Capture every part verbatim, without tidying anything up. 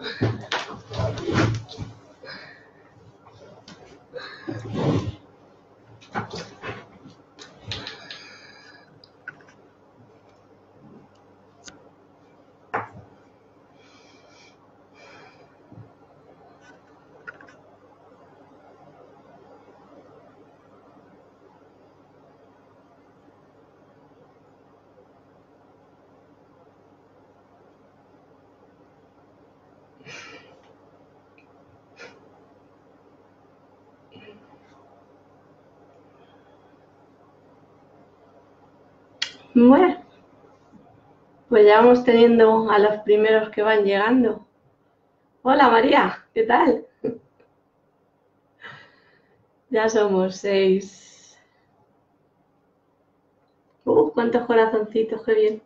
Bueno, pues ya vamos teniendo a los primeros que van llegando. Hola María, ¿qué tal? Ya somos seis. Uh, cuántos corazoncitos, qué bien.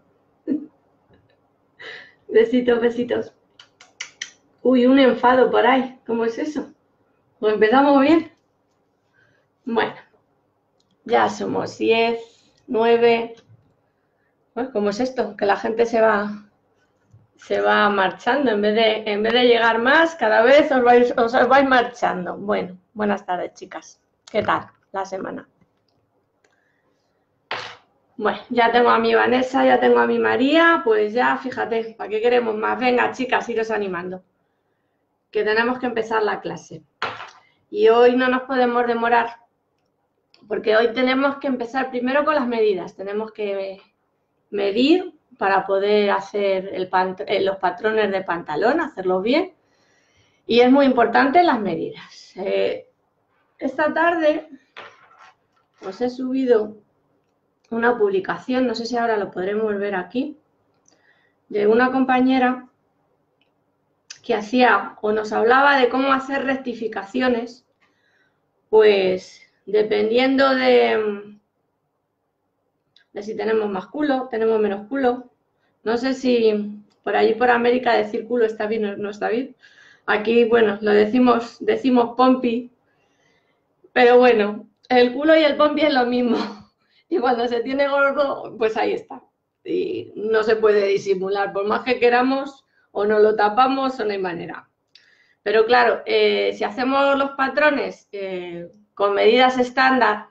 Besitos, besitos. Uy, un enfado por ahí. ¿Cómo es eso? Pues empezamos bien. Bueno, ya somos diez, nueve. Bueno, ¿cómo es esto? Que la gente se va, se va marchando. En vez de, en vez de llegar más, cada vez os vais, os, os vais marchando. Bueno, buenas tardes, chicas. ¿Qué tal la semana? Bueno, ya tengo a mi Vanessa, ya tengo a mi María, pues ya, fíjate, ¿para qué queremos más? Venga, chicas, iros animando, que tenemos que empezar la clase. Y hoy no nos podemos demorar, porque hoy tenemos que empezar primero con las medidas. Tenemos que medir para poder hacer el los patrones de pantalón, hacerlos bien. Y es muy importante las medidas. Eh, esta tarde os he subido una publicación, no sé si ahora lo podremos ver aquí, de una compañera que hacía o nos hablaba de cómo hacer rectificaciones, pues dependiendo de, de si tenemos más culo, tenemos menos culo. No sé si por allí por América decir culo está bien o no está bien. Aquí, bueno, lo decimos, decimos pompi, pero bueno, el culo y el pompi es lo mismo. Y cuando se tiene gordo, pues ahí está. Y no se puede disimular, por más que queramos, o no lo tapamos o no hay manera. Pero claro, eh, si hacemos los patrones eh, con medidas estándar,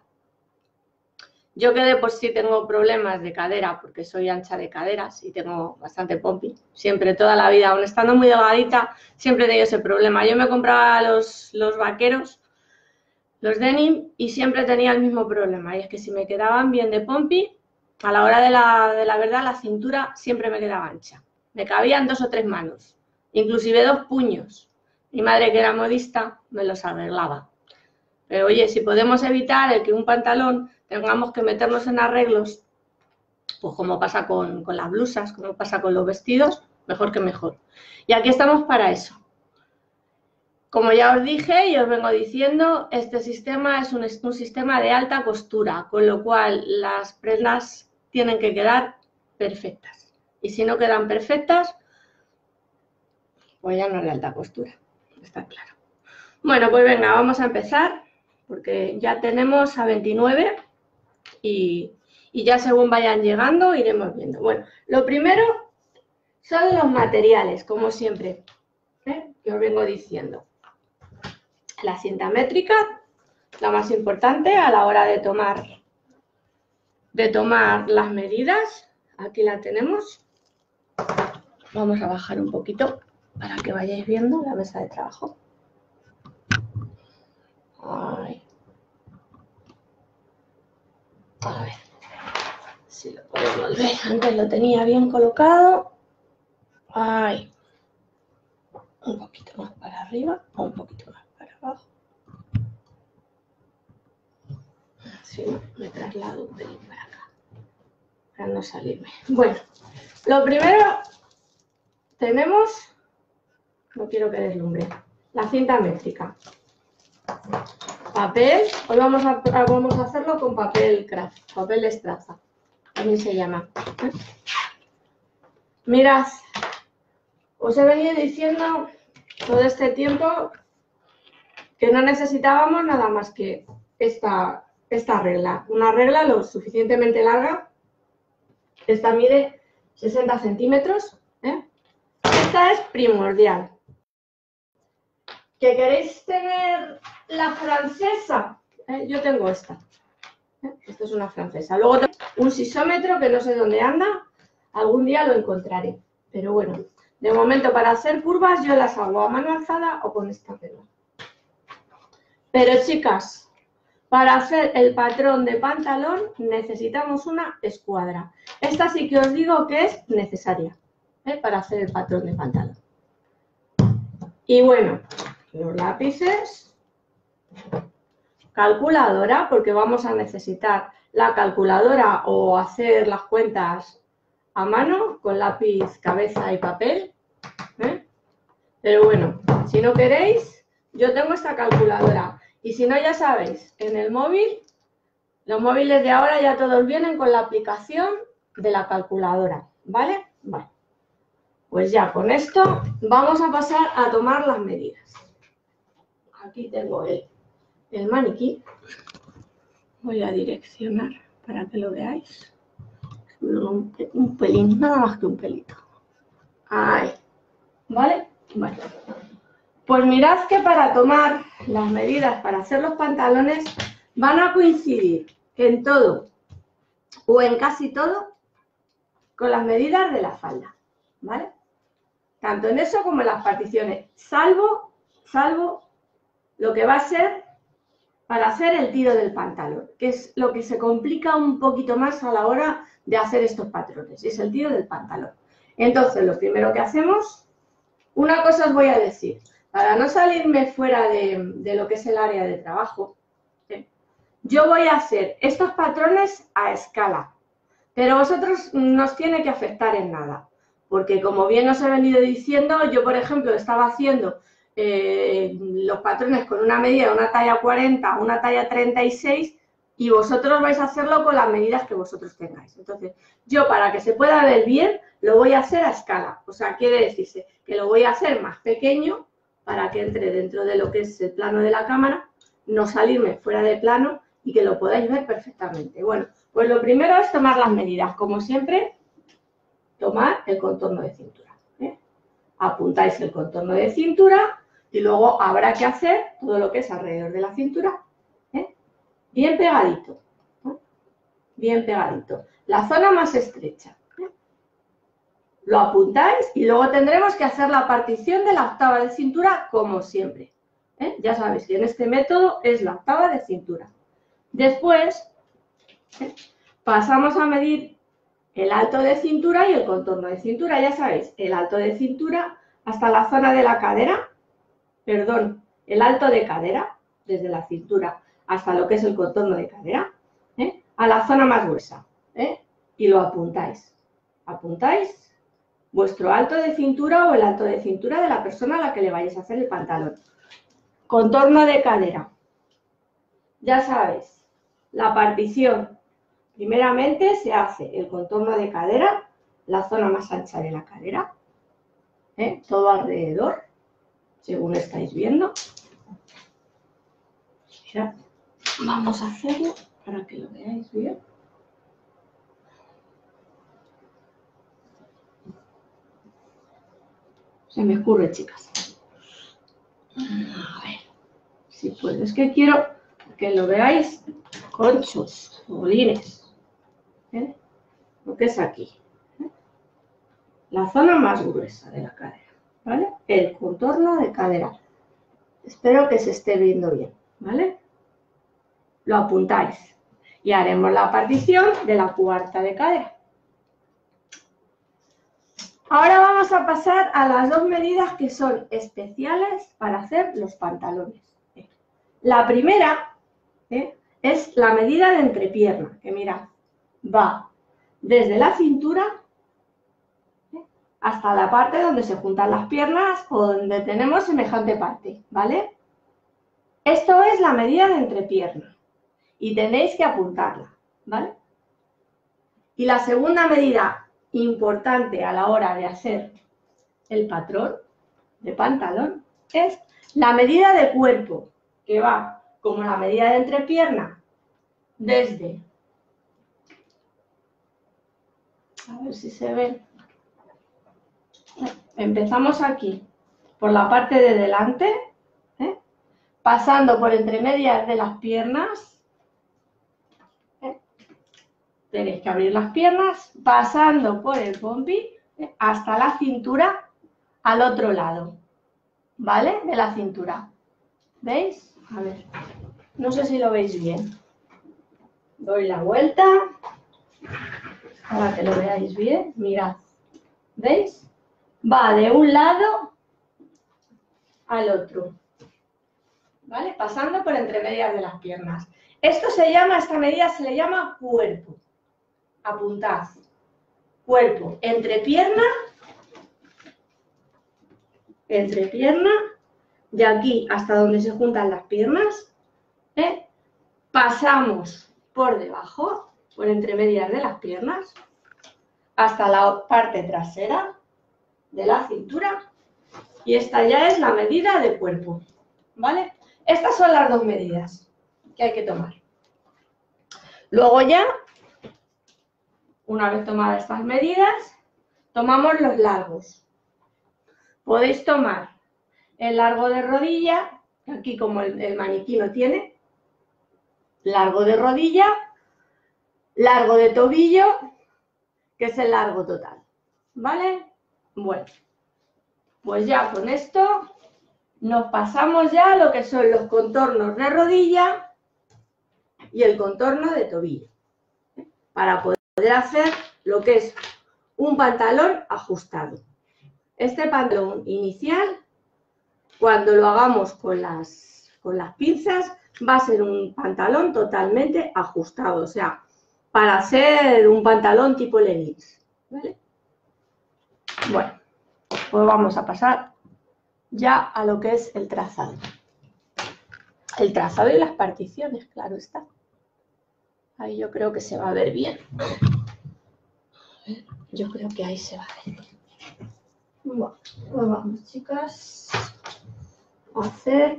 yo que de por sí tengo problemas de cadera, porque soy ancha de caderas y tengo bastante pompi, siempre, toda la vida, aun estando muy delgadita, siempre he tenido ese problema. Yo me compraba los, los vaqueros, los denim, y siempre tenía el mismo problema, y es que si me quedaban bien de pompi, a la hora de la, de la verdad, la cintura siempre me quedaba ancha. Me cabían dos o tres manos, inclusive dos puños. Mi madre, que era modista, me los arreglaba. Pero oye, si podemos evitar el que un pantalón tengamos que meternos en arreglos, pues como pasa con, con las blusas, como pasa con los vestidos, mejor que mejor. Y aquí estamos para eso. Como ya os dije y os vengo diciendo, este sistema es un, un sistema de alta costura, con lo cual las prendas tienen que quedar perfectas. Y si no quedan perfectas, pues ya no es de alta costura, está claro. Bueno, pues venga, vamos a empezar, porque ya tenemos a veintinueve y, y ya según vayan llegando iremos viendo. Bueno, lo primero son los materiales, como siempre, ¿eh? que os vengo diciendo. La cinta métrica, la más importante a la hora de tomar, de tomar las medidas. Aquí la tenemos. Vamos a bajar un poquito para que vayáis viendo la mesa de trabajo. Ay. A ver si lo podemos ver. Antes lo tenía bien colocado. Ay. Un poquito más para arriba o un poquito más para abajo. Así me traslado un pelín para acá, para no salirme. Bueno, lo primero tenemos, no quiero que deslumbre, la cinta métrica. Papel, hoy vamos a, vamos a hacerlo con papel craft, papel de estraza, también se llama. ¿Eh? Mirad, os he venido diciendo todo este tiempo que no necesitábamos nada más que esta, esta regla. Una regla lo suficientemente larga. Esta mide sesenta centímetros. ¿eh? Esta es primordial. ¿Que queréis tener la francesa? ¿Eh? Yo tengo esta. ¿Eh? Esto es una francesa. Luego tengo un sisómetro que no sé dónde anda. Algún día lo encontraré. Pero bueno, de momento para hacer curvas yo las hago a mano alzada o con esta regla. Pero chicas, para hacer el patrón de pantalón necesitamos una escuadra. Esta sí que os digo que es necesaria, ¿eh? Para hacer el patrón de pantalón. Y bueno, los lápices, calculadora, porque vamos a necesitar la calculadora o hacer las cuentas a mano con lápiz, cabeza y papel, ¿eh? Pero bueno, si no queréis, yo tengo esta calculadora. Y si no, ya sabéis, en el móvil, los móviles de ahora ya todos vienen con la aplicación de la calculadora, ¿vale? Vale. Pues ya con esto vamos a pasar a tomar las medidas. Aquí tengo el, el maniquí. Voy a direccionar para que lo veáis. Un, un pelín, nada más que un pelito. Ahí. ¿Vale? Vale. Pues mirad que para tomar las medidas para hacer los pantalones van a coincidir en todo o en casi todo con las medidas de la falda, ¿vale? Tanto en eso como en las particiones, salvo, salvo lo que va a ser para hacer el tiro del pantalón, que es lo que se complica un poquito más a la hora de hacer estos patrones, y es el tiro del pantalón. Entonces, lo primero que hacemos, una cosa os voy a decir, para no salirme fuera de, de lo que es el área de trabajo, ¿eh? Yo voy a hacer estos patrones a escala, pero vosotros no os tiene que afectar en nada, porque como bien os he venido diciendo, yo por ejemplo estaba haciendo eh, los patrones con una medida de una talla cuarenta, una talla treinta y seis, y vosotros vais a hacerlo con las medidas que vosotros tengáis. Entonces, yo para que se pueda ver bien, lo voy a hacer a escala, o sea, quiere decirse que lo voy a hacer más pequeño para que entre dentro de lo que es el plano de la cámara, no salirme fuera de plano y que lo podáis ver perfectamente. Bueno, pues lo primero es tomar las medidas. Como siempre, tomar el contorno de cintura, ¿eh? Apuntáis el contorno de cintura y luego habrá que hacer todo lo que es alrededor de la cintura, ¿eh? Bien pegadito, ¿eh? Bien pegadito. La zona más estrecha, ¿eh? Lo apuntáis y luego tendremos que hacer la partición de la octava de cintura como siempre, ¿eh? Ya sabéis que en este método es la octava de cintura. Después, ¿eh? Pasamos a medir el alto de cintura y el contorno de cintura. Ya sabéis, el alto de cintura hasta la zona de la cadera, perdón, el alto de cadera, desde la cintura hasta lo que es el contorno de cadera, ¿eh? A la zona más gruesa, ¿eh? Y lo apuntáis. Apuntáis vuestro alto de cintura o el alto de cintura de la persona a la que le vayáis a hacer el pantalón. Contorno de cadera. Ya sabéis, la partición. Primeramente se hace el contorno de cadera, la zona más ancha de la cadera, ¿eh? Todo alrededor, según estáis viendo. Mirad, vamos a hacerlo para que lo veáis bien. Se me ocurre, chicas. A ver, si puedo. Es que quiero que lo veáis conchos, bolines. ¿Eh? Lo que es aquí, ¿eh? La zona más gruesa de la cadera, ¿vale? El contorno de cadera. Espero que se esté viendo bien, ¿vale? Lo apuntáis y haremos la partición de la cuarta de cadera. Ahora vamos a pasar a las dos medidas que son especiales para hacer los pantalones. La primera, ¿eh? Es la medida de entrepierna, que mirad, va desde la cintura, ¿eh? Hasta la parte donde se juntan las piernas o donde tenemos semejante parte, ¿vale? Esto es la medida de entrepierna y tenéis que apuntarla, ¿vale? Y la segunda medida importante a la hora de hacer el patrón de pantalón es la medida de cuerpo, que va como la medida de entrepierna desde, a ver si se ve, empezamos aquí por la parte de delante, pasando por entre medias de las piernas. ¿eh? Tenéis que abrir las piernas, pasando por el pompi ¿eh? hasta la cintura al otro lado, ¿vale? De la cintura. ¿Veis? A ver, no sé si lo veis bien. Doy la vuelta, para que lo veáis bien, mirad. ¿Veis? Va de un lado al otro, ¿vale? Pasando por entre medias de las piernas. Esto se llama, esta medida se le llama cuerpo. Apuntad. Cuerpo, entrepierna, entrepierna, de aquí hasta donde se juntan las piernas, ¿eh? Pasamos por debajo, por entre medias de las piernas, hasta la parte trasera de la cintura, y esta ya es la medida de cuerpo, ¿vale? Estas son las dos medidas que hay que tomar. Luego ya, una vez tomadas estas medidas, tomamos los largos. Podéis tomar el largo de rodilla, aquí como el, el maniquí lo tiene, largo de rodilla, largo de tobillo, que es el largo total, ¿vale? Bueno, pues ya con esto nos pasamos ya a lo que son los contornos de rodilla y el contorno de tobillo, ¿eh? Para poder hacer lo que es un pantalón ajustado. Este pantalón inicial, cuando lo hagamos con las, con las pinzas, va a ser un pantalón totalmente ajustado, o sea, para hacer un pantalón tipo leggings, ¿vale? Bueno, pues vamos a pasar ya a lo que es el trazado. El trazado y las particiones, claro está. Ahí yo creo que se va a ver bien. Yo creo que ahí se va a ver bien. Bueno, pues vamos, chicas, a hacer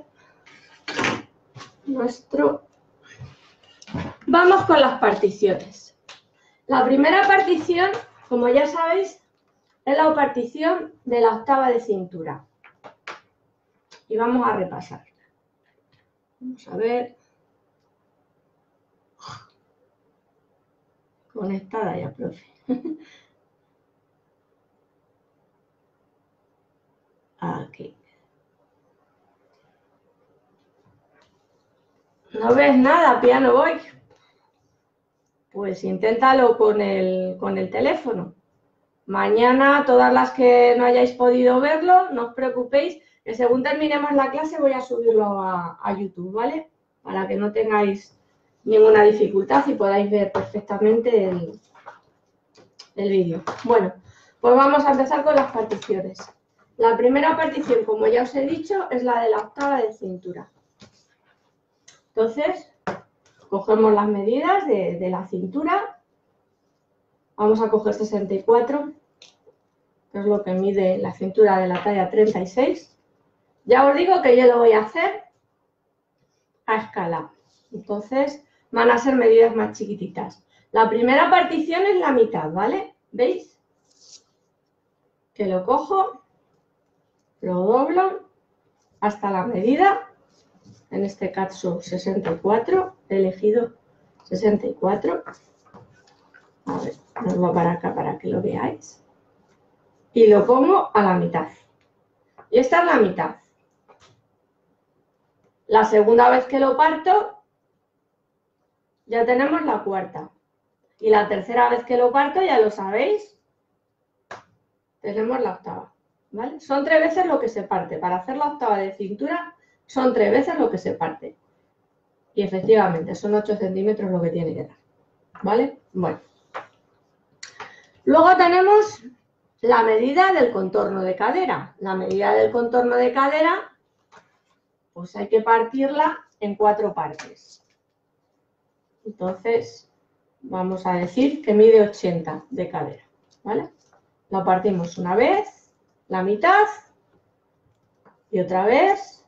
nuestro... Vamos con las particiones. La primera partición, como ya sabéis, es la partición de la octava de cintura. Y vamos a repasar. Vamos a ver. Conectada ya, profe. Aquí. ¿No ves nada, piano boy? Pues inténtalo con el, con el teléfono. Mañana, todas las que no hayáis podido verlo, no os preocupéis, que según terminemos la clase voy a subirlo a, a YouTube, ¿vale? Para que no tengáis ninguna dificultad y podáis ver perfectamente el, el vídeo. Bueno, pues vamos a empezar con las particiones. La primera partición, como ya os he dicho, es la de la octava de cintura. Entonces, cogemos las medidas de, de la cintura. Vamos a coger sesenta y cuatro, que es lo que mide la cintura de la talla treinta y seis. Ya os digo que yo lo voy a hacer a escala. Entonces, van a ser medidas más chiquititas. La primera partición es la mitad, ¿vale? ¿Veis? Que lo cojo, lo doblo hasta la medida. En este caso sesenta y cuatro, he elegido sesenta y cuatro. A ver, nos va para acá para que lo veáis. Y lo pongo a la mitad. Y esta es la mitad. La segunda vez que lo parto, ya tenemos la cuarta. Y la tercera vez que lo parto, ya lo sabéis, tenemos la octava, ¿vale? Son tres veces lo que se parte. Para hacer la octava de cintura, son tres veces lo que se parte. Y efectivamente, son ocho centímetros lo que tiene que dar, ¿vale? Bueno. Luego tenemos la medida del contorno de cadera. La medida del contorno de cadera, pues hay que partirla en cuatro partes. Entonces, vamos a decir que mide ochenta de cadera, ¿vale? La partimos una vez, la mitad, y otra vez,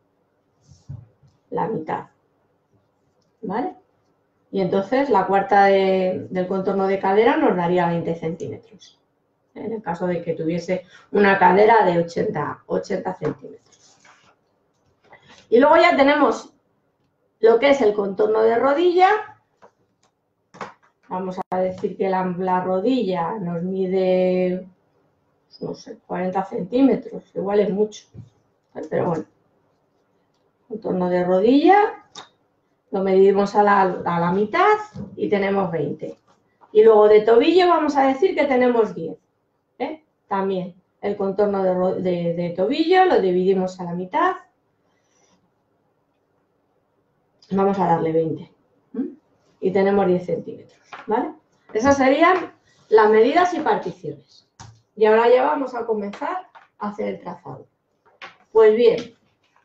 la mitad, ¿vale? Y entonces la cuarta de, del contorno de cadera nos daría veinte centímetros. En el caso de que tuviese una cadera de ochenta, ochenta centímetros. Y luego ya tenemos lo que es el contorno de rodilla. Vamos a decir que la, la rodilla nos mide, no sé, cuarenta centímetros, igual es mucho, pero bueno. Contorno de rodilla, lo medimos a la, a la mitad y tenemos veinte. Y luego de tobillo vamos a decir que tenemos diez. ¿eh? También el contorno de, de, de tobillo lo dividimos a la mitad. Vamos a darle veinte. ¿Mm? Y tenemos diez centímetros, ¿vale? Esas serían las medidas y particiones. Y ahora ya vamos a comenzar a hacer el trazado. Pues bien,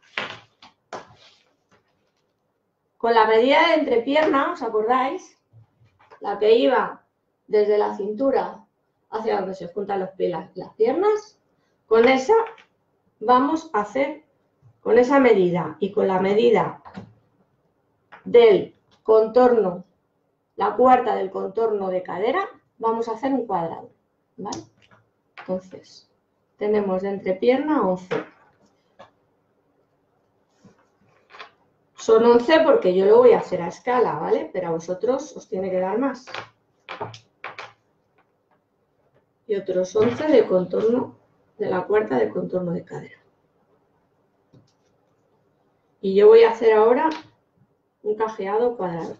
con la medida de entrepierna, ¿os acordáis? La que iba desde la cintura hacia donde se juntan los pies, las, las piernas, con esa vamos a hacer, con esa medida y con la medida del contorno, la cuarta del contorno de cadera, vamos a hacer un cuadrado, ¿vale? Entonces, tenemos de entrepierna once. Son once porque yo lo voy a hacer a escala, ¿vale? Pero a vosotros os tiene que dar más. Y otros once de contorno, de la cuarta de contorno de cadera. Y yo voy a hacer ahora un cajeado cuadrado.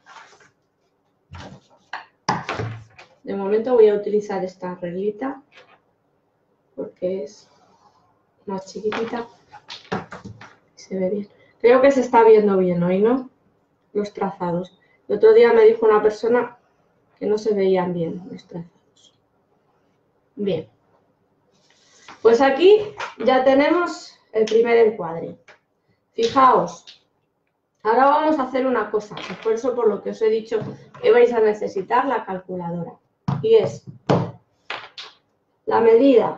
De momento voy a utilizar esta reglita porque es más chiquitita y se ve bien. Creo que se está viendo bien hoy, ¿no? Los trazados. El otro día me dijo una persona que no se veían bien los trazados. Bien. Pues aquí ya tenemos el primer encuadre. Fijaos. Ahora vamos a hacer una cosa, es por eso por lo que os he dicho que vais a necesitar la calculadora. Y es la medida,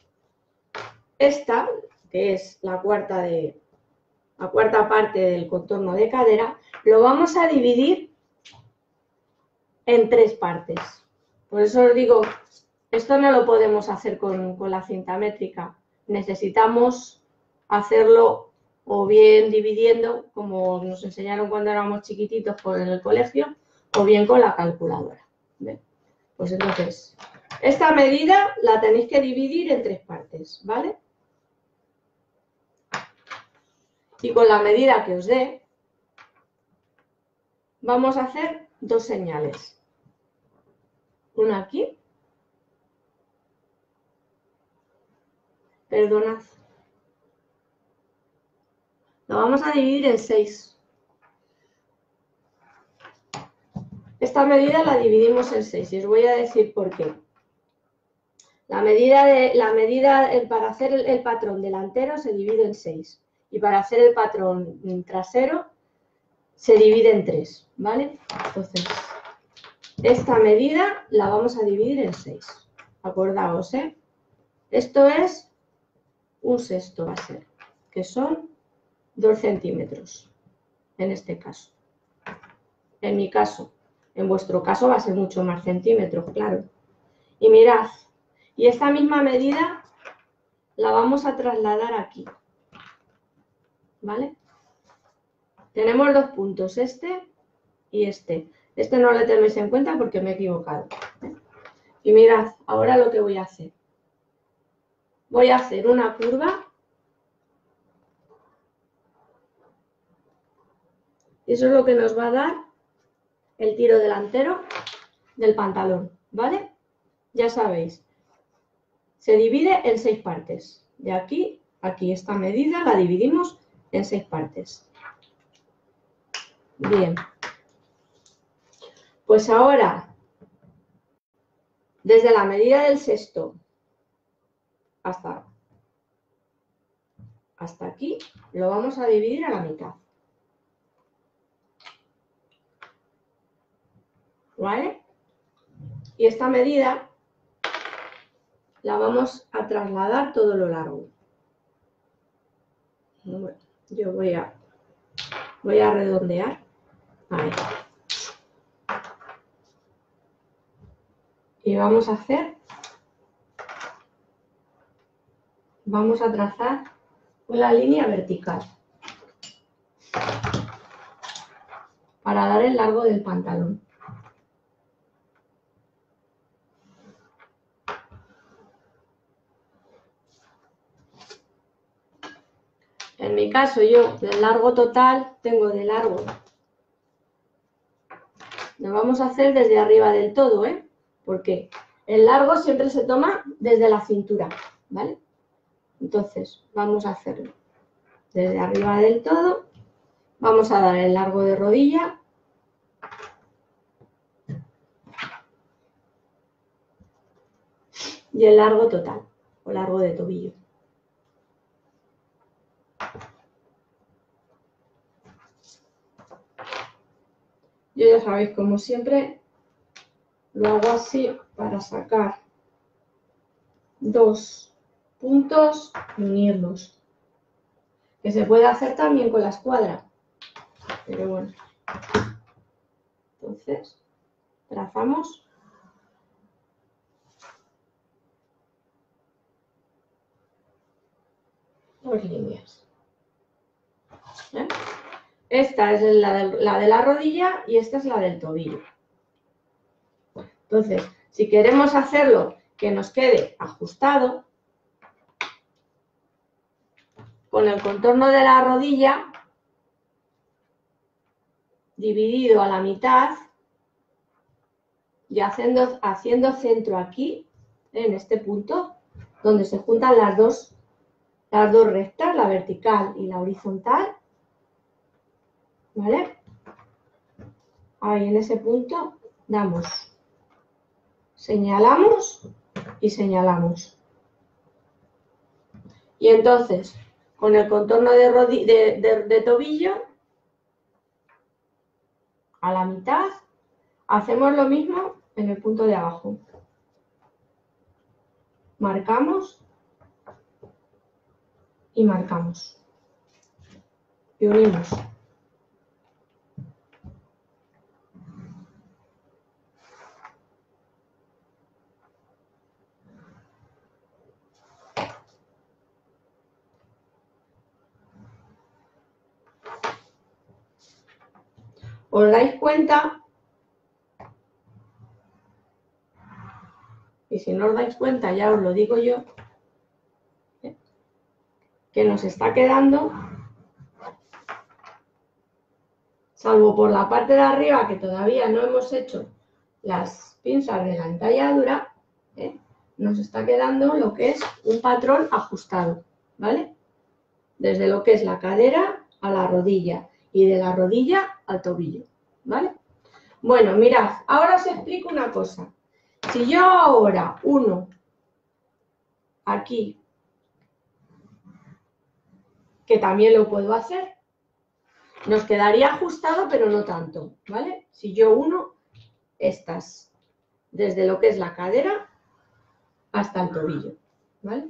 esta, que es la cuarta, de, la cuarta parte del contorno de cadera, lo vamos a dividir en tres partes. Por eso os digo, esto no lo podemos hacer con, con la cinta métrica. Necesitamos hacerlo o bien dividiendo, como nos enseñaron cuando éramos chiquititos en el colegio, o bien con la calculadora. ¿Ven? Pues entonces, esta medida la tenéis que dividir en tres partes, ¿vale? Y con la medida que os dé, vamos a hacer dos señales. Una aquí. Perdonad. Lo vamos a dividir en seis. Esta medida la dividimos en seis y os voy a decir por qué. La medida, de, la medida para hacer el, el patrón delantero se divide en seis y para hacer el patrón trasero se divide en tres, ¿vale? Entonces, esta medida la vamos a dividir en seis. Acordaos, ¿eh? Esto es un sexto, va a ser, que son dos centímetros, en este caso. En mi caso, en vuestro caso va a ser mucho más centímetros, claro. Y mirad, y esta misma medida la vamos a trasladar aquí, ¿vale? Tenemos dos puntos, este y este. Este no lo tenéis en cuenta porque me he equivocado. ¿eh? Y mirad, ahora lo que voy a hacer. Voy a hacer una curva. Eso es lo que nos va a dar el tiro delantero del pantalón, ¿vale? Ya sabéis, se divide en seis partes. De aquí a aquí, esta medida la dividimos en seis partes. Bien. Pues ahora, desde la medida del sexto hasta, hasta aquí, lo vamos a dividir a la mitad. ¿Vale? Y esta medida la vamos a trasladar todo lo largo. Bueno, yo voy a, voy a redondear. Ahí. Y vamos a hacer, vamos a trazar una línea vertical. para dar el largo del pantalón. En mi caso, yo del largo total tengo de largo. Lo vamos a hacer desde arriba del todo, ¿eh? Porque el largo siempre se toma desde la cintura, ¿vale? Entonces, vamos a hacerlo desde arriba del todo. Vamos a dar el largo de rodilla. Y el largo total, o largo de tobillo. Yo ya sabéis, como siempre, lo hago así para sacar dos puntos y unirlos. Que se puede hacer también con la escuadra. Pero bueno. Entonces, trazamos. Dos líneas. ¿Eh? Esta es la de, la de la rodilla y esta es la del tobillo. Entonces, si queremos hacerlo que nos quede ajustado, con el contorno de la rodilla dividido a la mitad y haciendo, haciendo centro aquí, en este punto, donde se juntan las dos, las dos rectas, la vertical y la horizontal, ¿vale? Ahí en ese punto damos, señalamos y señalamos. Y entonces, con el contorno de, de, de, de tobillo, a la mitad, hacemos lo mismo en el punto de abajo. Marcamos y marcamos. Y unimos. ¿Os dais cuenta? Y si no os dais cuenta, ya os lo digo yo, ¿eh? Que nos está quedando, salvo por la parte de arriba, que todavía no hemos hecho las pinzas de la entalladura, ¿eh? Nos está quedando lo que es un patrón ajustado, ¿vale? Desde lo que es la cadera a la rodilla y de la rodilla al tobillo, ¿vale? Bueno, mirad, ahora os explico una cosa. Si yo ahora uno aquí, que también lo puedo hacer, nos quedaría ajustado, pero no tanto, ¿vale? Si yo uno estas, desde lo que es la cadera hasta el tobillo, ¿vale?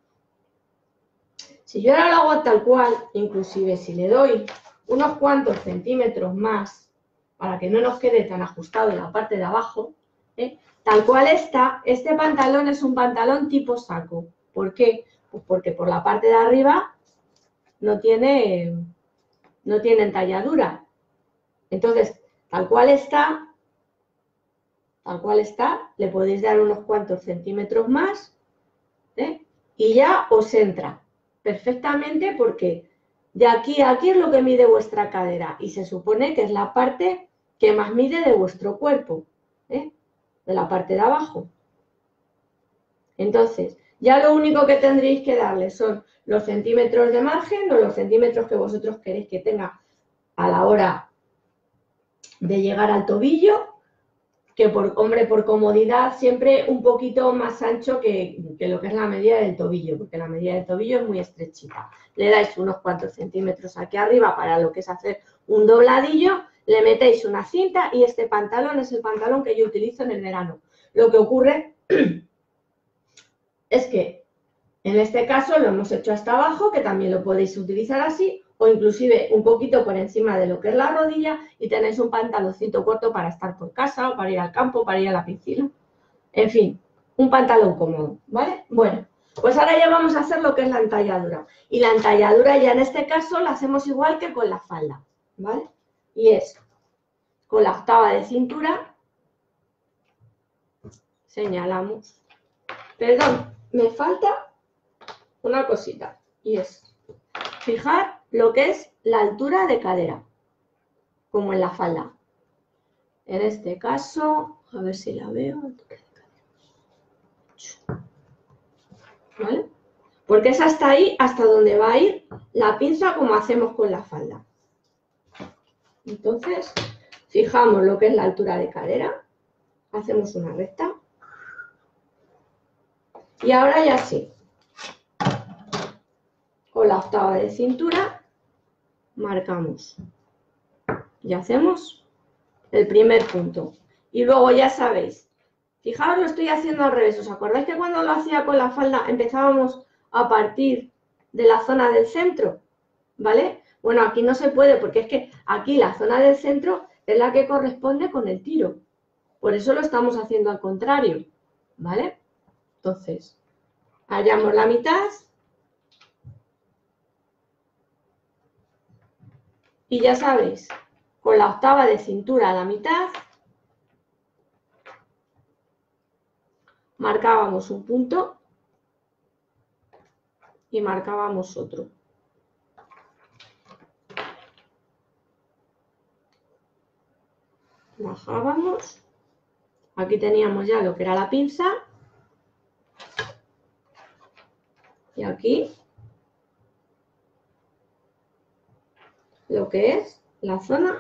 Si yo ahora lo hago tal cual, inclusive si le doy unos cuantos centímetros más para que no nos quede tan ajustado en la parte de abajo, ¿eh? Tal cual está, este pantalón es un pantalón tipo saco. ¿Por qué? Pues porque por la parte de arriba no tiene, no tiene entalladura. Entonces, tal cual está, tal cual está, le podéis dar unos cuantos centímetros más, ¿eh? Y ya os entra perfectamente, porque de aquí a aquí es lo que mide vuestra cadera y se supone que es la parte que más mide de vuestro cuerpo, ¿eh? De la parte de abajo. Entonces, ya lo único que tendréis que darle son los centímetros de margen o los centímetros que vosotros queréis que tenga a la hora de llegar al tobillo, que por, hombre, por comodidad siempre un poquito más ancho que, que lo que es la medida del tobillo, porque la medida del tobillo es muy estrechita. Le dais unos cuantos centímetros aquí arriba para lo que es hacer un dobladillo, le metéis una cinta y este pantalón es el pantalón que yo utilizo en el verano. Lo que ocurre es que en este caso lo hemos hecho hasta abajo, que también lo podéis utilizar así, o inclusive un poquito por encima de lo que es la rodilla y tenéis un pantaloncito corto para estar por casa o para ir al campo, para ir a la piscina. En fin, un pantalón cómodo, ¿vale? Bueno, pues ahora ya vamos a hacer lo que es la entalladura. Y la entalladura ya en este caso la hacemos igual que con la falda, ¿vale? Y es con la octava de cintura, señalamos. Perdón, me falta una cosita y es fijar lo que es la altura de cadera, como en la falda. En este caso, a ver si la veo. ¿Vale? Porque es hasta ahí, hasta donde va a ir la pinza como hacemos con la falda. Entonces, fijamos lo que es la altura de cadera, hacemos una recta. Y ahora ya sí, con la octava de cintura, marcamos y hacemos el primer punto. Y luego ya sabéis, fijaos, lo estoy haciendo al revés. ¿Os acordáis que cuando lo hacía con la falda empezábamos a partir de la zona del centro? ¿Vale? Bueno, aquí no se puede porque es que aquí la zona del centro es la que corresponde con el tiro. Por eso lo estamos haciendo al contrario. ¿Vale? Entonces, hallamos la mitad. Y ya sabéis, con la octava de cintura a la mitad, marcábamos un punto y marcábamos otro. Bajábamos. Aquí teníamos ya lo que era la pinza. Y aquí lo que es la zona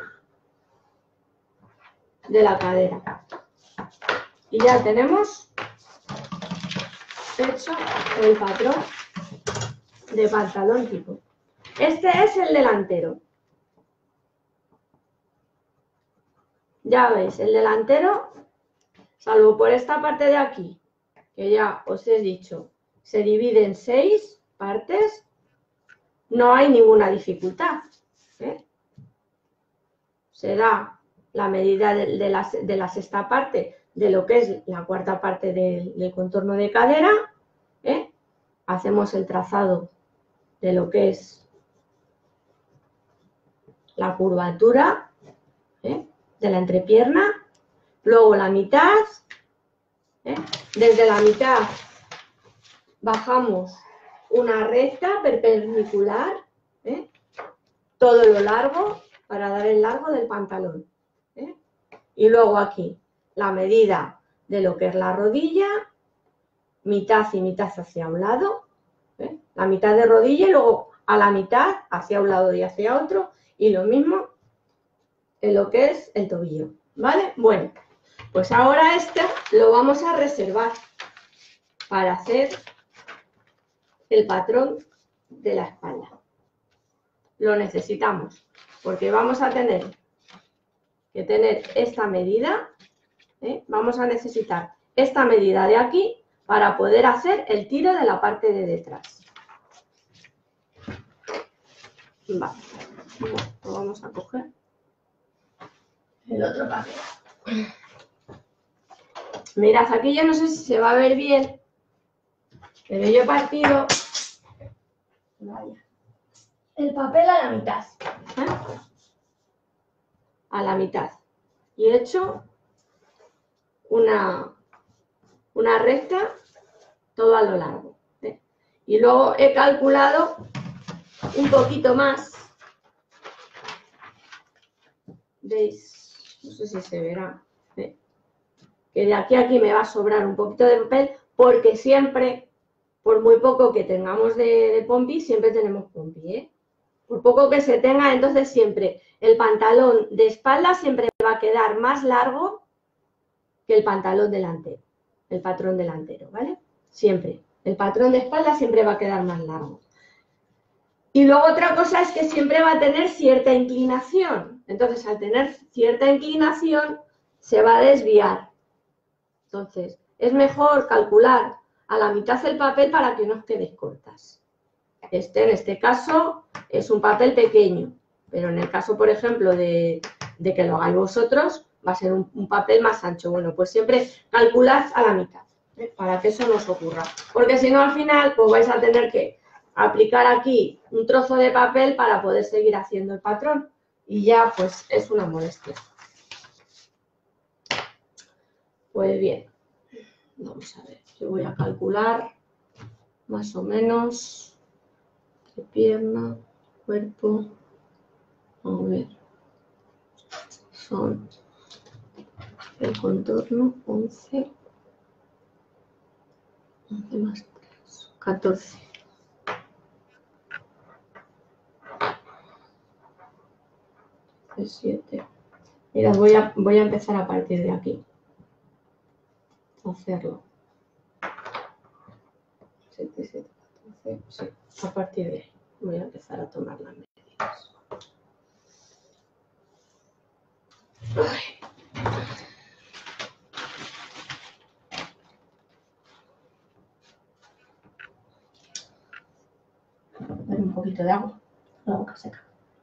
de la cadera. Y ya tenemos hecho el patrón de pantalón tipo. Este es el delantero. Ya veis, el delantero, salvo por esta parte de aquí, que ya os he dicho, se divide en seis partes, no hay ninguna dificultad. ¿eh? Se da la medida de, de, la, de la sexta parte de lo que es la cuarta parte de, del contorno de cadera. ¿eh? Hacemos el trazado de lo que es la curvatura ¿eh? de la entrepierna, luego la mitad, ¿eh? desde la mitad bajamos una recta perpendicular, ¿eh? todo lo largo para dar el largo del pantalón. ¿eh? Y luego aquí la medida de lo que es la rodilla, mitad y mitad hacia un lado, ¿eh? la mitad de rodilla y luego a la mitad hacia un lado y hacia otro, y lo mismo en lo que es el tobillo, ¿vale? Bueno, pues ahora este lo vamos a reservar para hacer el patrón de la espalda. Lo necesitamos porque vamos a tener que tener esta medida, ¿eh? vamos a necesitar esta medida de aquí para poder hacer el tiro de la parte de detrás. Vale, bueno, lo vamos a coger el otro papel. Mirad, aquí yo no sé si se va a ver bien, pero yo he partido vaya, el papel a la mitad. ¿eh? A la mitad. Y he hecho una, una recta todo a lo largo. ¿eh? Y luego he calculado un poquito más. ¿Veis? No sé si se verá. ¿eh? Que de aquí a aquí me va a sobrar un poquito de papel porque siempre, por muy poco que tengamos de, de pompi, siempre tenemos pompi. ¿eh? Por poco que se tenga, entonces siempre el pantalón de espalda siempre va a quedar más largo que el pantalón delantero, el patrón delantero, ¿vale? Siempre. El patrón de espalda siempre va a quedar más largo. Y luego otra cosa es que siempre va a tener cierta inclinación. Entonces, al tener cierta inclinación, se va a desviar. Entonces, es mejor calcular a la mitad el papel para que no os quedéis cortas. Este, en este caso, es un papel pequeño, pero en el caso, por ejemplo, de, de que lo hagáis vosotros, va a ser un, un papel más ancho. Bueno, pues siempre calculad a la mitad, ¿eh? para que eso no os ocurra. Porque si no, al final, pues vais a tener que aplicar aquí un trozo de papel para poder seguir haciendo el patrón. Y ya, pues, es una molestia. Pues bien, vamos a ver, yo voy a calcular más o menos de pierna, cuerpo, a ver, son el contorno once, once más tres, catorce. siete. Mira, voy a, voy a empezar a partir de aquí. A hacerlo. siete, siete, catorce, sí, a partir de ahí. Voy a empezar a tomar las medidas. Ay. Dar un poquito de agua, la boca seca.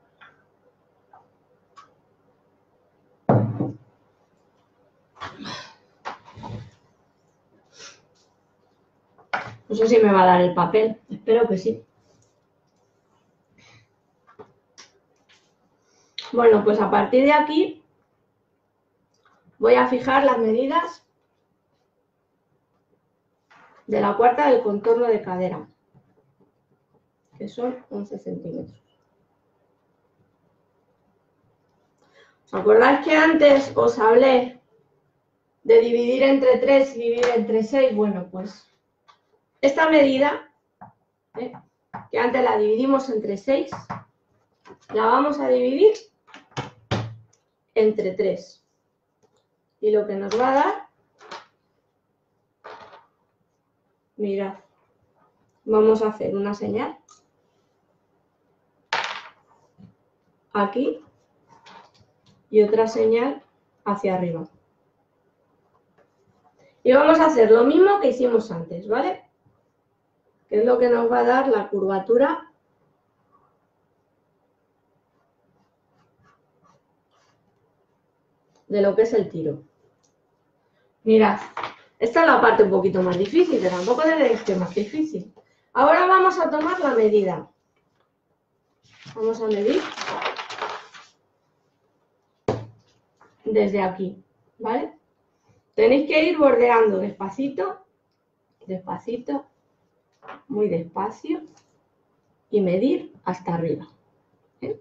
No sé si me va a dar el papel, espero que sí. Bueno, pues a partir de aquí voy a fijar las medidas de la cuarta del contorno de cadera, que son once centímetros. ¿Os acordáis que antes os hablé de dividir entre tres y dividir entre seis? Bueno, pues esta medida, ¿eh? que antes la dividimos entre seis, la vamos a dividir entre tres. Y lo que nos va a dar, mirad, vamos a hacer una señal aquí y otra señal hacia arriba. Y vamos a hacer lo mismo que hicimos antes, ¿vale? Que es lo que nos va a dar la curvatura de lo que es el tiro. Mirad, esta es la parte un poquito más difícil, pero tampoco debe ser más difícil. Ahora vamos a tomar la medida. Vamos a medir desde aquí, ¿vale? Tenéis que ir bordeando despacito, despacito, muy despacio y medir hasta arriba. ¿eh?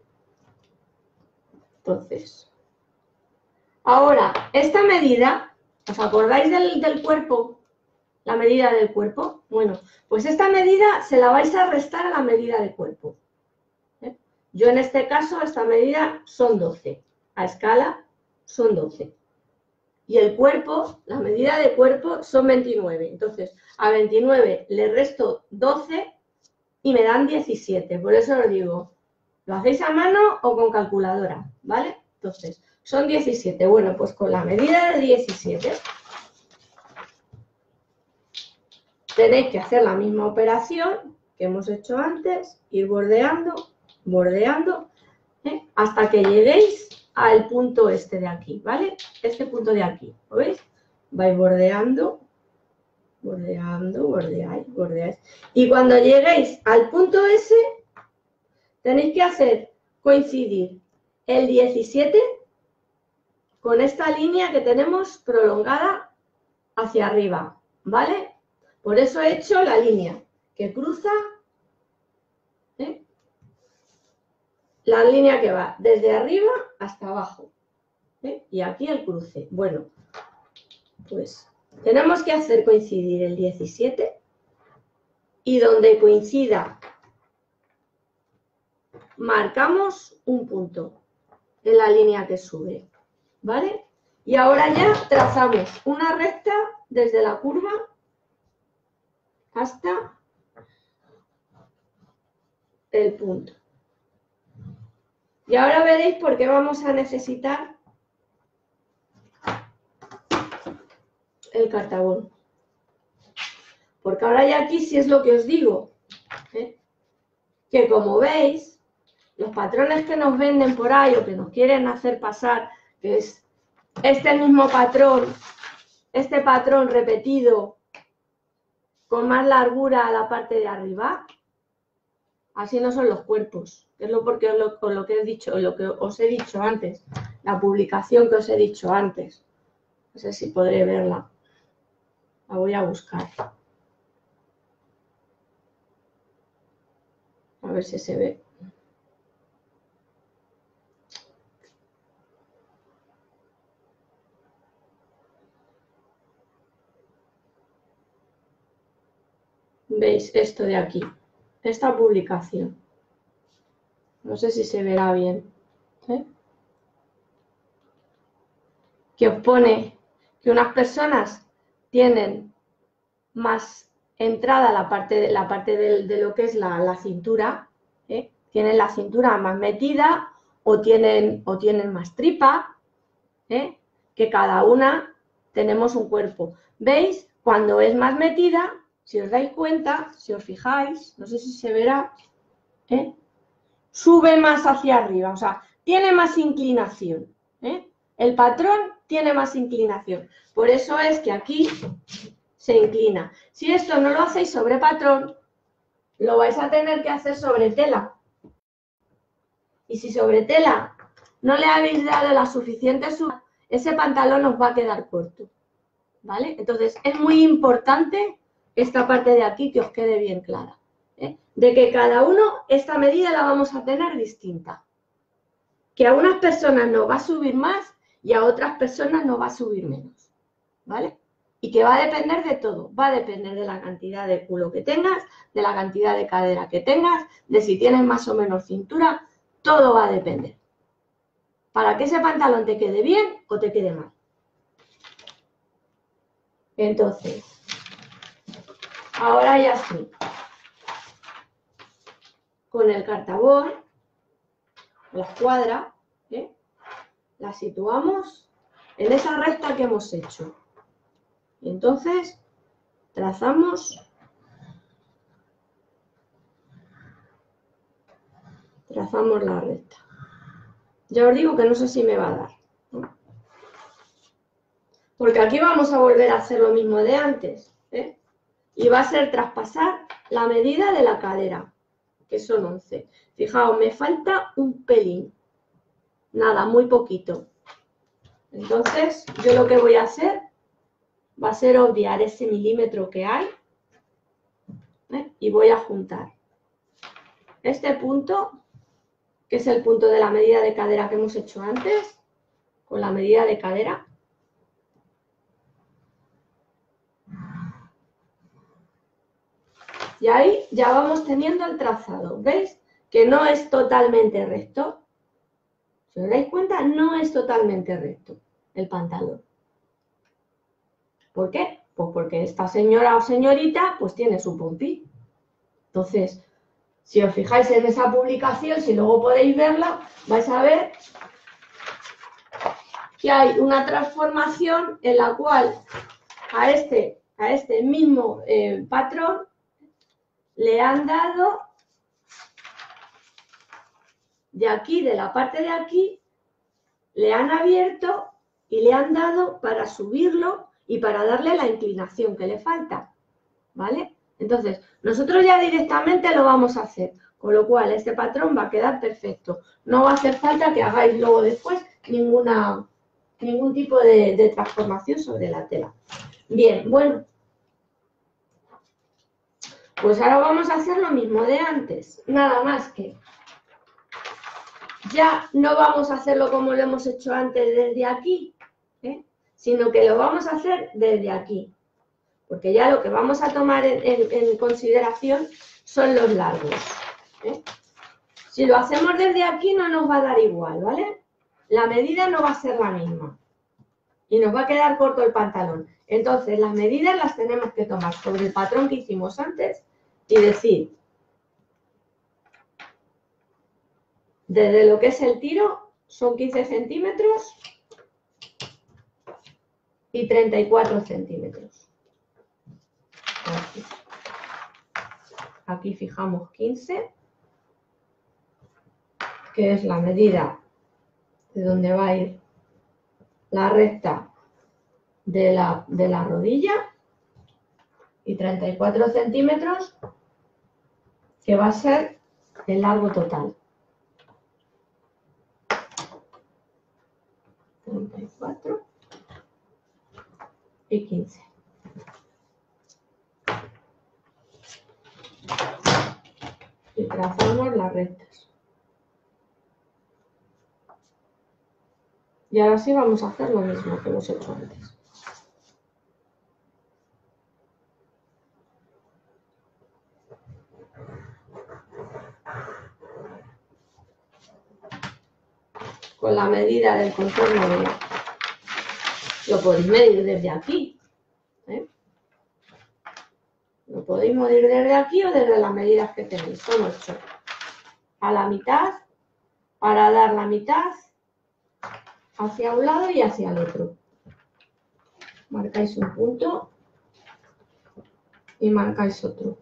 Entonces, ahora, esta medida, ¿os acordáis del, del cuerpo? La medida del cuerpo. Bueno, pues esta medida se la vais a restar a la medida del cuerpo. ¿eh? Yo en este caso, esta medida son doce. A escala son doce. Y el cuerpo, la medida de cuerpo son veintinueve. Entonces, a veintinueve le resto doce y me dan diecisiete. Por eso os digo, ¿lo hacéis a mano o con calculadora? ¿Vale? Entonces, son diecisiete. Bueno, pues con la medida de diecisiete tenéis que hacer la misma operación que hemos hecho antes, ir bordeando, bordeando, ¿eh? hasta que lleguéis al punto este de aquí, ¿vale? Este punto de aquí, ¿lo veis? Vais bordeando, bordeando, bordeáis, bordeáis. Y cuando lleguéis al punto ese, tenéis que hacer coincidir el diecisiete con esta línea que tenemos prolongada hacia arriba, ¿vale? Por eso he hecho la línea que cruza, ¿eh? la línea que va desde arriba hasta abajo. ¿eh? Y aquí el cruce. Bueno, pues tenemos que hacer coincidir el diecisiete y donde coincida marcamos un punto en la línea que sube. ¿Vale? Y ahora ya trazamos una recta desde la curva hasta el punto. Y ahora veréis por qué vamos a necesitar el cartabón. Porque ahora ya aquí sí es lo que os digo, ¿eh? que como veis, los patrones que nos venden por ahí o que nos quieren hacer pasar, que es este mismo patrón, este patrón repetido con más largura a la parte de arriba, así no son los cuerpos. Es lo porque lo, lo que he dicho, lo que os he dicho antes, la publicación que os he dicho antes. No sé si podré verla. La voy a buscar. A ver si se ve. ¿Veis esto de aquí? Esta publicación. No sé si se verá bien. ¿Eh? Que os pone que unas personas tienen más entrada la parte, la parte de, de lo que es la, la cintura, ¿eh? Tienen la cintura más metida o tienen, o tienen más tripa, ¿eh? Que cada una tenemos un cuerpo. ¿Veis? Cuando es más metida, si os dais cuenta, si os fijáis, no sé si se verá, ¿eh? Sube más hacia arriba, o sea, tiene más inclinación, ¿eh? El patrón tiene más inclinación. Por eso es que aquí se inclina. Si esto no lo hacéis sobre patrón, lo vais a tener que hacer sobre tela. Y si sobre tela no le habéis dado la suficiente suba, ese pantalón os va a quedar corto, ¿vale? Entonces, es muy importante esta parte de aquí que os quede bien clara, ¿eh? De que cada uno, esta medida la vamos a tener distinta. Que a unas personas nos va a subir más y a otras personas nos va a subir menos, ¿vale? Y que va a depender de todo, va a depender de la cantidad de culo que tengas, de la cantidad de cadera que tengas, de si tienes más o menos cintura, todo va a depender. Para que ese pantalón te quede bien o te quede mal. Entonces, ahora ya sí, con el cartabón, la escuadra, ¿eh? La situamos en esa recta que hemos hecho. Y entonces trazamos, trazamos la recta. Ya os digo que no sé si me va a dar, ¿no? Porque aquí vamos a volver a hacer lo mismo de antes, ¿eh? Y va a ser traspasar la medida de la cadera, que son once. Fijaos, me falta un pelín. Nada, muy poquito. Entonces, yo lo que voy a hacer va a ser obviar ese milímetro que hay, ¿eh? Y voy a juntar este punto, que es el punto de la medida de cadera que hemos hecho antes, con la medida de cadera. Y ahí ya vamos teniendo el trazado. ¿Veis? Que no es totalmente recto. Si os dais cuenta, no es totalmente recto el pantalón. ¿Por qué? Pues porque esta señora o señorita pues tiene su pompi. Entonces, si os fijáis en esa publicación, si luego podéis verla, vais a ver que hay una transformación en la cual a este, a este mismo eh, patrón le han dado de aquí, de la parte de aquí, le han abierto y le han dado para subirlo y para darle la inclinación que le falta, ¿vale? Entonces, nosotros ya directamente lo vamos a hacer, con lo cual este patrón va a quedar perfecto. No va a hacer falta que hagáis luego después ninguna, ningún tipo de, de transformación sobre la tela. Bien, bueno, pues ahora vamos a hacer lo mismo de antes, nada más que ya no vamos a hacerlo como lo hemos hecho antes desde aquí, ¿eh? Sino que lo vamos a hacer desde aquí, porque ya lo que vamos a tomar en, en, en consideración son los largos, ¿eh? Si lo hacemos desde aquí no nos va a dar igual, ¿vale? La medida no va a ser la misma y nos va a quedar corto el pantalón. Entonces las medidas las tenemos que tomar sobre el patrón que hicimos antes y decir, desde lo que es el tiro son quince centímetros y treinta y cuatro centímetros. Aquí. Aquí fijamos quince, que es la medida de donde va a ir la recta de la, de la rodilla, y treinta y cuatro centímetros, que va a ser el largo total. treinta y cuatro. y quince. Y trazamos las rectas. Y ahora sí vamos a hacer lo mismo que hemos hecho antes. Con la medida del contorno de la... Lo podéis medir desde aquí. ¿eh? Lo podéis medir desde aquí o desde las medidas que tenéis. Son ocho. A la mitad, para dar la mitad hacia un lado y hacia el otro. Marcáis un punto y marcáis otro.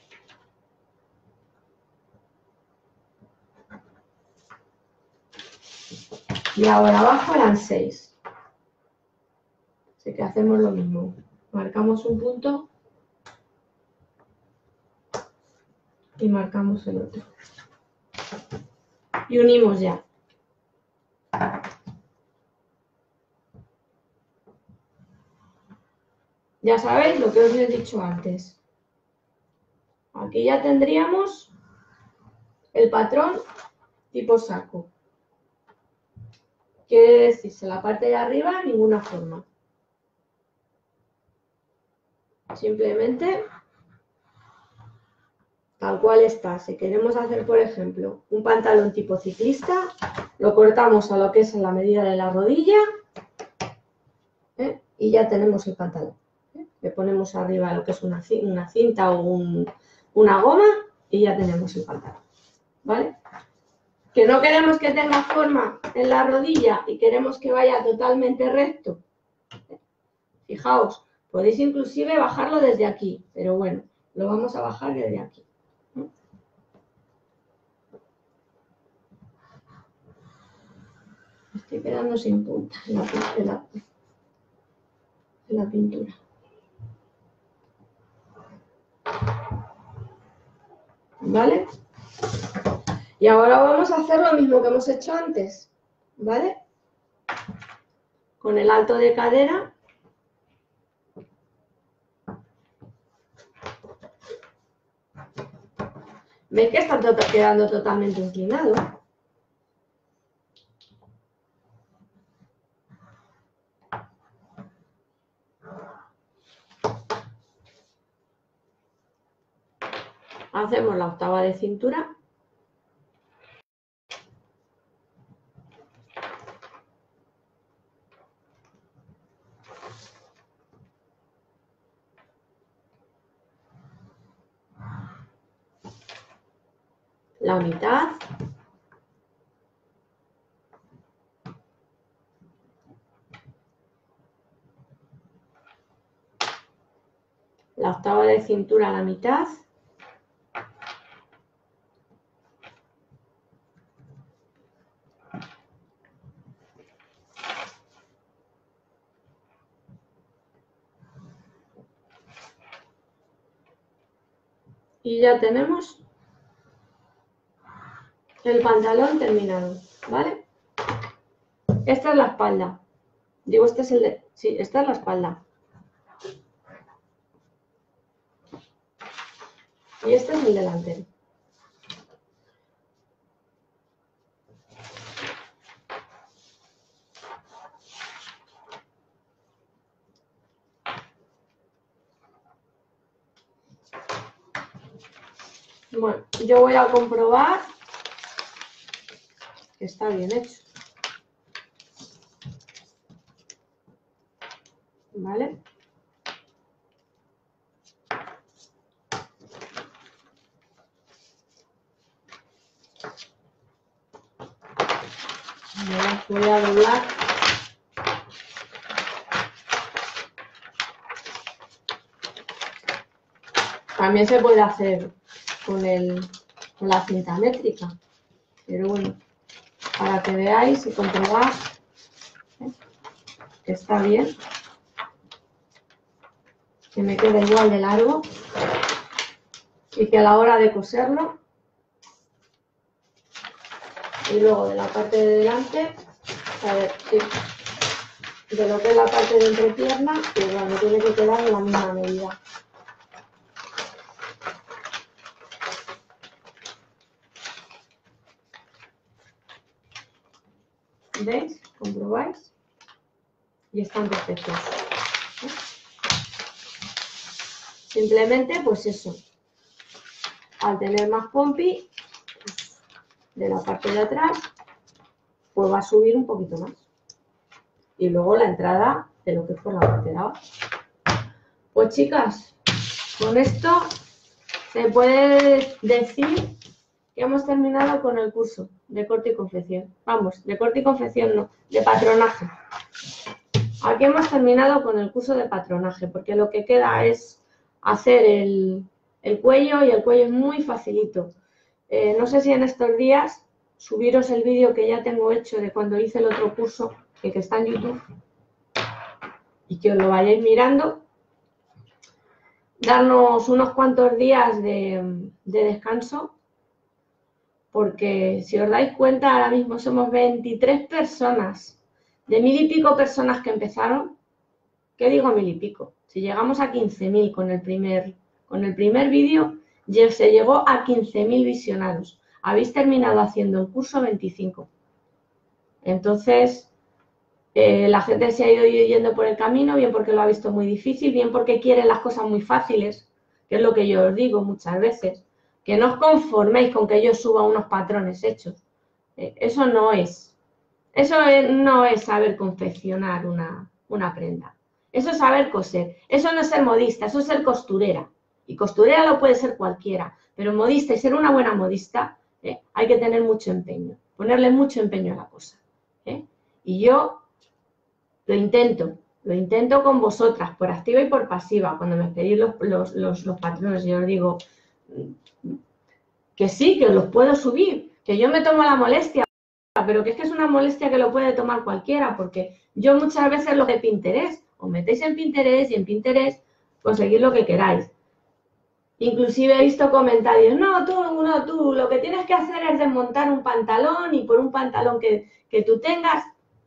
Y ahora abajo eran seis. Así que hacemos lo mismo. Marcamos un punto y marcamos el otro. Y unimos ya. Ya sabéis lo que os he dicho antes. Aquí ya tendríamos el patrón tipo saco. Quiere decirse la parte de arriba ninguna forma. Simplemente tal cual está. Si queremos hacer, por ejemplo, un pantalón tipo ciclista, lo cortamos a lo que es en la medida de la rodilla, ¿eh? Y ya tenemos el pantalón. ¿eh? Le ponemos arriba lo que es una, una cinta o un, una goma y ya tenemos el pantalón. ¿Vale? Que no queremos que tenga forma en la rodilla y queremos que vaya totalmente recto. Fijaos, podéis inclusive bajarlo desde aquí, pero bueno, lo vamos a bajar desde aquí. Estoy quedando sin punta en la, en la, en la pintura. ¿Vale? Y ahora vamos a hacer lo mismo que hemos hecho antes. ¿Vale? Con el alto de cadera. ¿Veis que está todo quedando totalmente inclinado? Hacemos la octava de cintura. La mitad. La octava de cintura a la mitad. Y ya tenemos el pantalón terminado, ¿vale? Esta es la espalda. Digo, este es el de... Sí, esta es la espalda. Y este es el delantero. Bueno, yo voy a comprobar que está bien hecho. ¿Vale? Ahora voy a doblar. También se puede hacer con, el, con la cinta métrica, pero bueno, para que veáis y comprobad ¿eh? que está bien, que me queda igual de largo y que a la hora de coserlo y luego de la parte de delante, a ver, sí, de lo que es la parte de entrepierna, y bueno, tiene que quedar en la misma medida. ¿Veis? ¿Comprobáis? Y están perfectos. ¿Eh? Simplemente, pues eso. Al tener más pompi, pues, de la parte de atrás, pues va a subir un poquito más. Y luego la entrada de lo que es por la parte de abajo. Pues chicas, con esto se puede decir que hemos terminado con el curso de corte y confección. Vamos, de corte y confección no, de patronaje. Aquí hemos terminado con el curso de patronaje, porque lo que queda es hacer el, el cuello, y el cuello es muy facilito. Eh, no sé si en estos días subiros el vídeo que ya tengo hecho de cuando hice el otro curso, que, que está en YouTube, y que os lo vayáis mirando. Darnos unos cuantos días de, de descanso, porque si os dais cuenta, ahora mismo somos veintitrés personas, de mil y pico personas que empezaron. ¿Qué digo mil y pico? Si llegamos a quince mil con el primer, con el primer vídeo, se llegó a quince mil visionados. Habéis terminado haciendo el curso veinticinco. Entonces, eh, la gente se ha ido yendo por el camino, bien porque lo ha visto muy difícil, bien porque quiere las cosas muy fáciles, que es lo que yo os digo muchas veces. Que no os conforméis con que yo suba unos patrones hechos. Eh, eso no es. Eso es, no es saber confeccionar una, una prenda. Eso es saber coser. Eso no es ser modista, eso es ser costurera. Y costurera lo puede ser cualquiera. Pero modista y ser una buena modista, eh, hay que tener mucho empeño. Ponerle mucho empeño a la cosa. ¿eh? Y yo lo intento. Lo intento con vosotras, por activa y por pasiva. Cuando me pedís los, los, los, los patrones, yo os digo que sí, que os los puedo subir, que yo me tomo la molestia, pero que es que es una molestia que lo puede tomar cualquiera, porque yo muchas veces lo de Pinterest, os metéis en Pinterest y en Pinterest conseguís lo que queráis. Inclusive he visto comentarios, no, tú, no, tú, lo que tienes que hacer es desmontar un pantalón, y por un pantalón que, que tú tengas,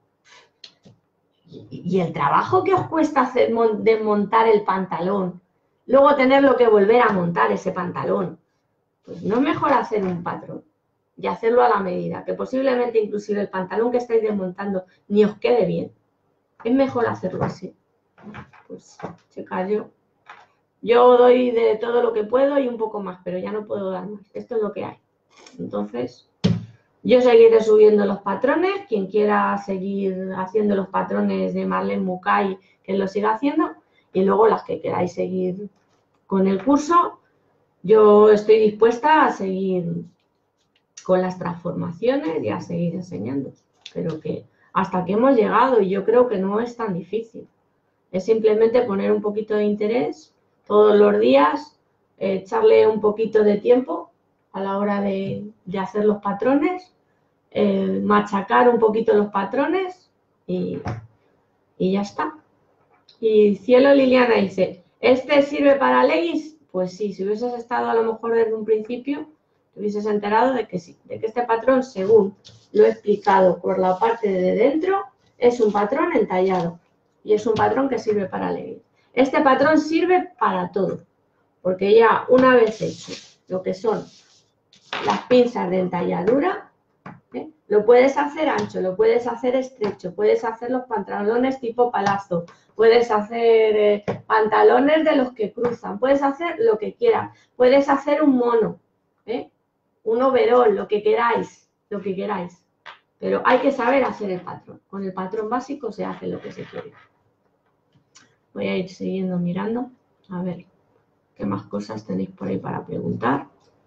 y, y el trabajo que os cuesta hacer, desmontar el pantalón, luego tenerlo que volver a montar ese pantalón. Pues no es mejor hacer un patrón y hacerlo a la medida, que posiblemente inclusive el pantalón que estáis desmontando ni os quede bien. Es mejor hacerlo así. Pues, chicas, yo, yo doy de todo lo que puedo y un poco más, pero ya no puedo dar más. Esto es lo que hay. Entonces, yo seguiré subiendo los patrones. Quien quiera seguir haciendo los patrones de Marlene Mukai, que lo siga haciendo. Y luego las que queráis seguir con el curso, yo estoy dispuesta a seguir con las transformaciones y a seguir enseñando, pero que hasta aquí hemos llegado, y yo creo que no es tan difícil. Es simplemente poner un poquito de interés todos los días, eh, echarle un poquito de tiempo a la hora de, de hacer los patrones, eh, machacar un poquito los patrones y, y ya está. Y Cielo Liliana dice, ¿este sirve para leggings? Pues sí, si hubieses estado a lo mejor desde un principio, te hubieses enterado de que sí, de que este patrón, según lo he explicado por la parte de dentro, es un patrón entallado y es un patrón que sirve para leggings. Este patrón sirve para todo, porque ya una vez hecho lo que son las pinzas de entalladura, ¿eh? Lo puedes hacer ancho, lo puedes hacer estrecho, puedes hacer los pantalones tipo palazo, puedes hacer eh, pantalones de los que cruzan, puedes hacer lo que quieras, puedes hacer un mono, ¿eh? un overol, lo que queráis, lo que queráis. Pero hay que saber hacer el patrón. Con el patrón básico se hace lo que se quiere. Voy a ir siguiendo mirando, a ver qué más cosas tenéis por ahí para preguntar.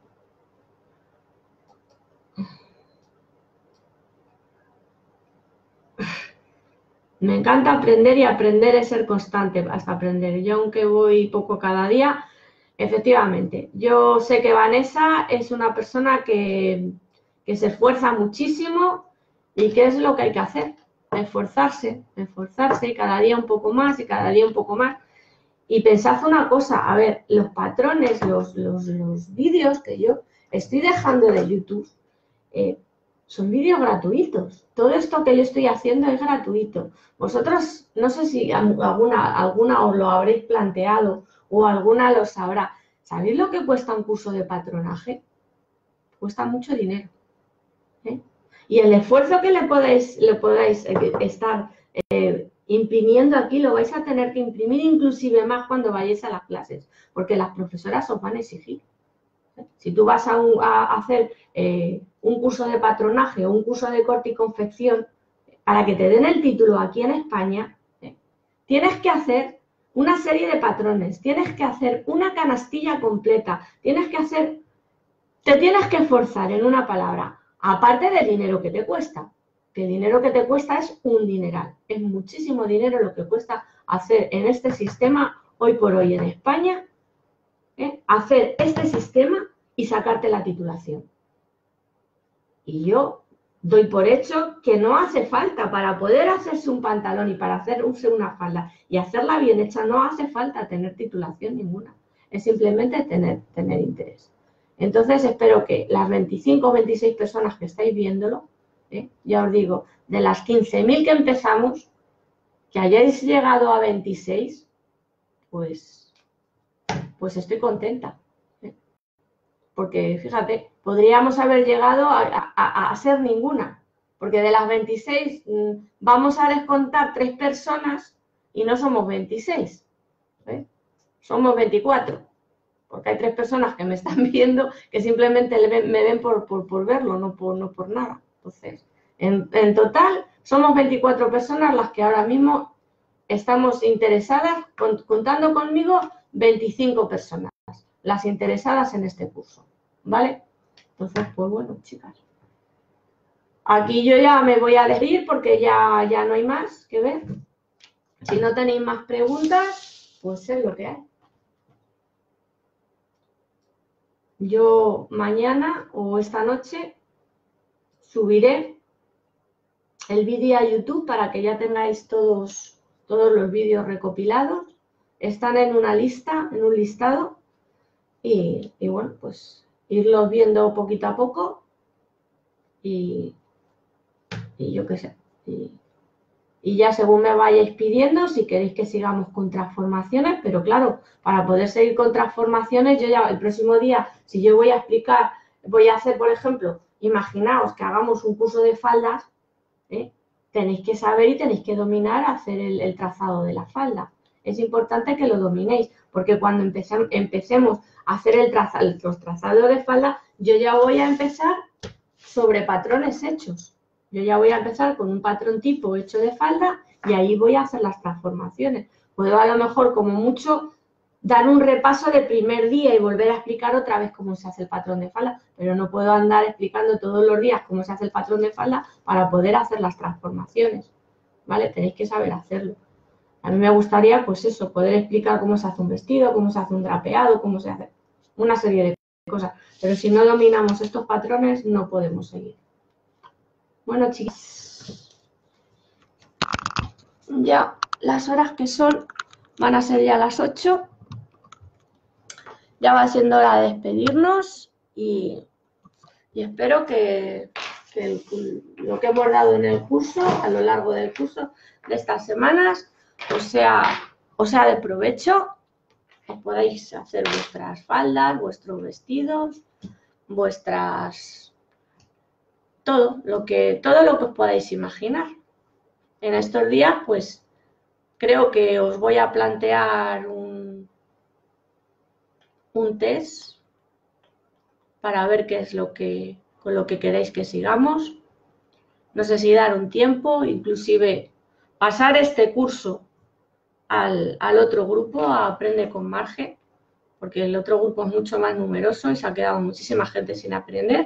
Me encanta aprender, y aprender es ser constante hasta aprender. Yo, aunque voy poco cada día, efectivamente, yo sé que Vanessa es una persona que, que se esfuerza muchísimo, y que es lo que hay que hacer, esforzarse, esforzarse, y cada día un poco más, y cada día un poco más. Y pensad una cosa, a ver, los patrones, los, los, los vídeos que yo estoy dejando de YouTube, eh, son vídeos gratuitos. Todo esto que yo estoy haciendo es gratuito. Vosotros, no sé si alguna, alguna os lo habréis planteado o alguna lo sabrá. ¿Sabéis lo que cuesta un curso de patronaje? Cuesta mucho dinero. ¿eh? Y el esfuerzo que le podéis, le podáis eh, estar eh, imprimiendo aquí, lo vais a tener que imprimir inclusive más cuando vayáis a las clases, porque las profesoras os van a exigir. ¿eh? Si tú vas a, un, a hacer eh, un curso de patronaje o un curso de corte y confección, para que te den el título aquí en España, ¿eh? tienes que hacer una serie de patrones, tienes que hacer una canastilla completa, tienes que hacer, te tienes que esforzar en una palabra, aparte del dinero que te cuesta, que el dinero que te cuesta es un dineral, es muchísimo dinero lo que cuesta hacer en este sistema hoy por hoy en España, ¿eh? hacer este sistema y sacarte la titulación. Y yo doy por hecho que no hace falta para poder hacerse un pantalón y para hacerse una falda y hacerla bien hecha, no hace falta tener titulación ninguna, es simplemente tener, tener interés. Entonces espero que las veinticinco o veintiséis personas que estáis viéndolo, ¿eh? ya os digo, de las quince mil que empezamos, que hayáis llegado a veintiséis, pues, pues estoy contenta. ¿eh? Porque, fíjate, podríamos haber llegado a, a, a ser ninguna, porque de las veintiséis mmm, vamos a descontar tres personas y no somos veintiséis, ¿eh? somos veinticuatro, porque hay tres personas que me están viendo que simplemente me ven por, por, por verlo, no por, no por nada. Entonces, en, en total somos veinticuatro personas las que ahora mismo estamos interesadas, contando conmigo, veinticinco personas, las interesadas en este curso, ¿vale? Entonces, pues bueno, chicas. Aquí yo ya me voy a despedir porque ya, ya no hay más que ver. Si no tenéis más preguntas, pues es lo que hay. Yo mañana o esta noche subiré el vídeo a YouTube para que ya tengáis todos, todos los vídeos recopilados. Están en una lista, en un listado. Y, y bueno, pues irlos viendo poquito a poco y, y yo qué sé. Y, y ya según me vayáis pidiendo, si queréis que sigamos con transformaciones, pero claro, para poder seguir con transformaciones, yo ya el próximo día, si yo voy a explicar, voy a hacer, por ejemplo, imaginaos que hagamos un curso de faldas, ¿eh? tenéis que saber y tenéis que dominar hacer el, el trazado de la falda. Es importante que lo dominéis, porque cuando empecemos, empecemos a hacer el traza, los trazados de falda, yo ya voy a empezar sobre patrones hechos. Yo ya voy a empezar con un patrón tipo hecho de falda y ahí voy a hacer las transformaciones. Puedo a lo mejor, como mucho, dar un repaso de primer día y volver a explicar otra vez cómo se hace el patrón de falda, pero no puedo andar explicando todos los días cómo se hace el patrón de falda para poder hacer las transformaciones, ¿vale? Tenéis que saber hacerlo. A mí me gustaría, pues eso, poder explicar cómo se hace un vestido, cómo se hace un drapeado, cómo se hace una serie de cosas. Pero si no dominamos estos patrones, no podemos seguir. Bueno, chicas, ya las horas que son van a ser ya las ocho. Ya va siendo hora de despedirnos y, y espero que, que el, lo que hemos dado en el curso, a lo largo del curso de estas semanas, os sea, os sea de provecho, os podáis hacer vuestras faldas, vuestros vestidos, vuestras... todo lo que, todo lo que os podáis imaginar. En estos días, pues, creo que os voy a plantear un, un test para ver qué es lo que, con lo que queréis que sigamos. No sé si dar un tiempo, inclusive pasar este curso al, al otro grupo, a Aprende con Marge, porque el otro grupo es mucho más numeroso y se ha quedado muchísima gente sin aprender.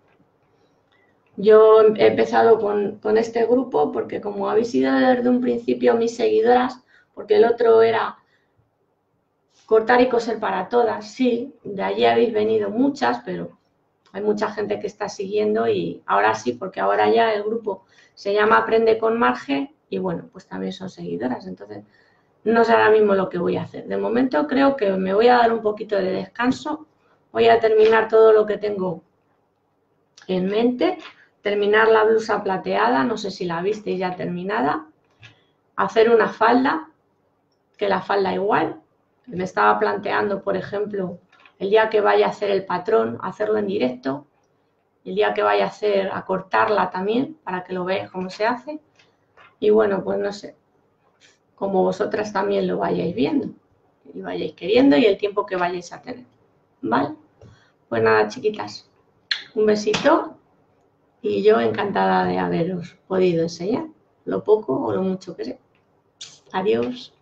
Yo he empezado con, con este grupo porque como habéis sido desde un principio mis seguidoras, porque el otro era cortar y coser para todas, sí, de allí habéis venido muchas, pero hay mucha gente que está siguiendo y ahora sí, porque ahora ya el grupo se llama Aprende con Marge y bueno, pues también son seguidoras, entonces no sé ahora mismo lo que voy a hacer. De momento creo que me voy a dar un poquito de descanso, voy a terminar todo lo que tengo en mente. terminar la blusa plateada, no sé si la visteis ya terminada, hacer una falda, que la falda igual. Me estaba planteando, por ejemplo, el día que vaya a hacer el patrón, hacerlo en directo, el día que vaya a hacer, a cortarla también, para que lo veáis cómo se hace. Y bueno, pues no sé, como vosotras también lo vayáis viendo y vayáis queriendo y el tiempo que vayáis a tener, ¿vale? Pues nada, chiquitas, un besito y yo encantada de haberos podido enseñar lo poco o lo mucho que sé. Adiós.